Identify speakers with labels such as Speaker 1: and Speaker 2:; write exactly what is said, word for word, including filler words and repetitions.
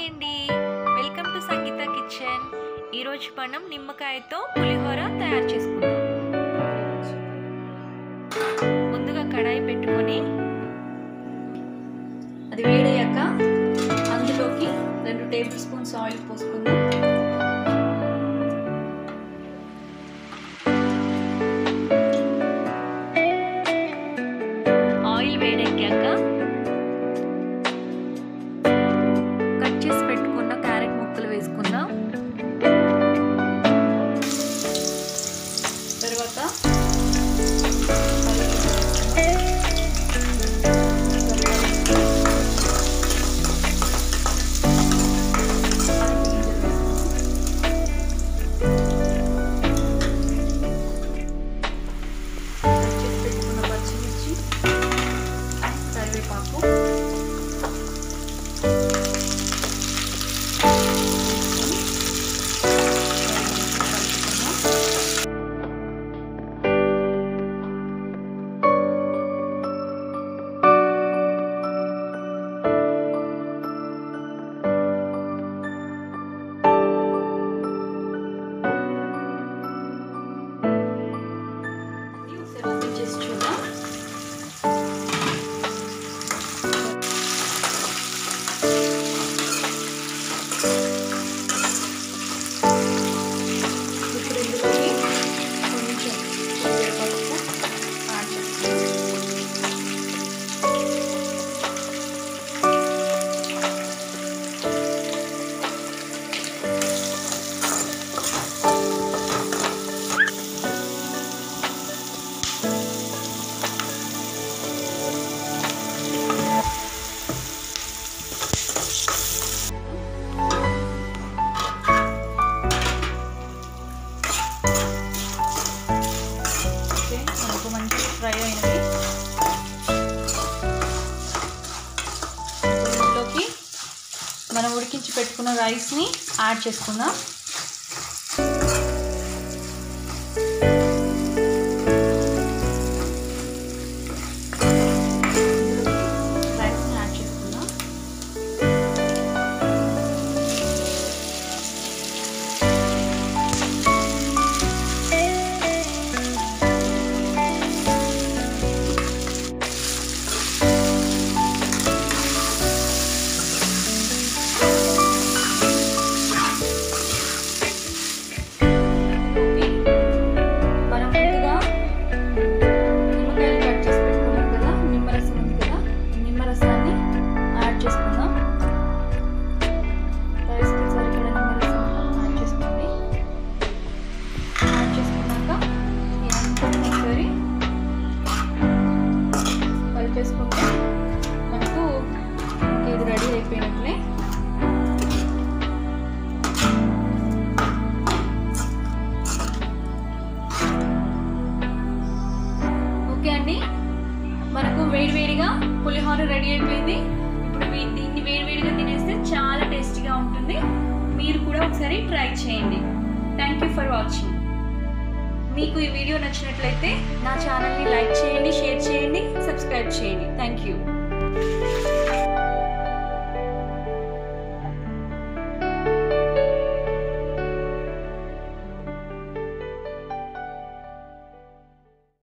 Speaker 1: Hi అండి, welcome to Sangeetha kitchen. ఈరోజు మనం నిమ్మకాయతో పులిహోర తయారు చేసుకుందాం. ముందుగా కడాయి పెట్టుకొని అది వేడయ్యాక అందులోకి రెండు టేబుల్ స్పూన్స్ ఆయిల్ పోసుకుందాం. ఆయిల్ వేడెక్కాక కట్ చేసి పెట్టుకున్న క్యారెట్ ముక్కలు వేసుకుందాం. తర్వాత ఫ్రై అయినవి ఇందులోకి మనం ఉడికించి పెట్టుకున్న రైస్ని యాడ్ చేసుకుందాం. రైస్ని యాడ్ చేసుకుందాం. కలిపేసుకుంటే మనకు ఇది రెడీ అయిపోయినట్లే. ఓకే అండి, మనకు వేడివేడిగా పులిహోర రెడీ అయిపోయింది. ఇప్పుడు దీన్ని వేడివేడిగా తినేస్తే చాలా టేస్టీగా ఉంటుంది. మీరు కూడా ఒకసారి ట్రై చేయండి. Thank you for watching. మీకు ఈ వీడియో నచ్చినట్లయితే నా ఛానల్ని లైక్ చేయండి, షేర్ చేయండి, సబ్స్క్రైబ్ చేయండి. Thank you.